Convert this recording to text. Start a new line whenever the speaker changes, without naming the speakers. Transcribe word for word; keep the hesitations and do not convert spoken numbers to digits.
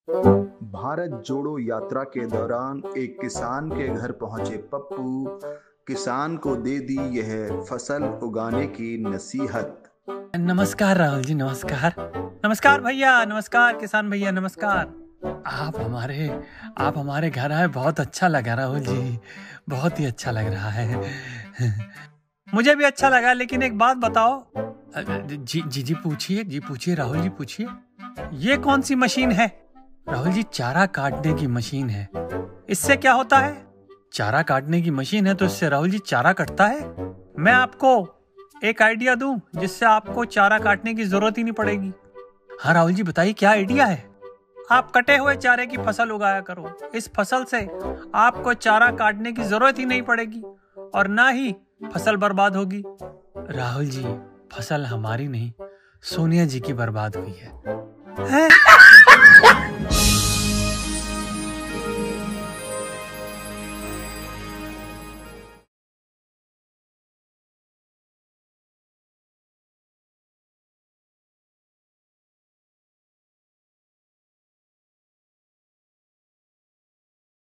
भारत जोड़ो यात्रा के दौरान एक किसान के घर पहुंचे पप्पू। किसान को दे दी यह फसल उगाने की नसीहत।
नमस्कार राहुल जी, नमस्कार। नमस्कार भैया, नमस्कार किसान भैया, नमस्कार। आप हमारे आप हमारे घर आए, बहुत अच्छा लगा राहुल जी, बहुत ही अच्छा लग रहा है। मुझे भी अच्छा लगा, लेकिन एक बात बताओ। जी जी जी पूछिए, जी पूछिए राहुल जी, पूछिए। ये कौन सी मशीन है? राहुल जी, चारा काटने की मशीन है। इससे क्या होता है? चारा काटने की मशीन है तो इससे राहुल जी चारा कटता है। मैं आपको एक आइडिया दूं जिससे आपको चारा काटने की जरूरत ही नहीं पड़ेगी। हाँ राहुल जी, बताइए क्या आइडिया है? आप कटे हुए चारे की फसल उगाया करो। इस फसल से आपको चारा काटने की जरूरत ही नहीं पड़ेगी और ना ही फसल बर्बाद होगी। राहुल जी, फसल हमारी नहीं, सोनिया जी की बर्बाद हुई है, है?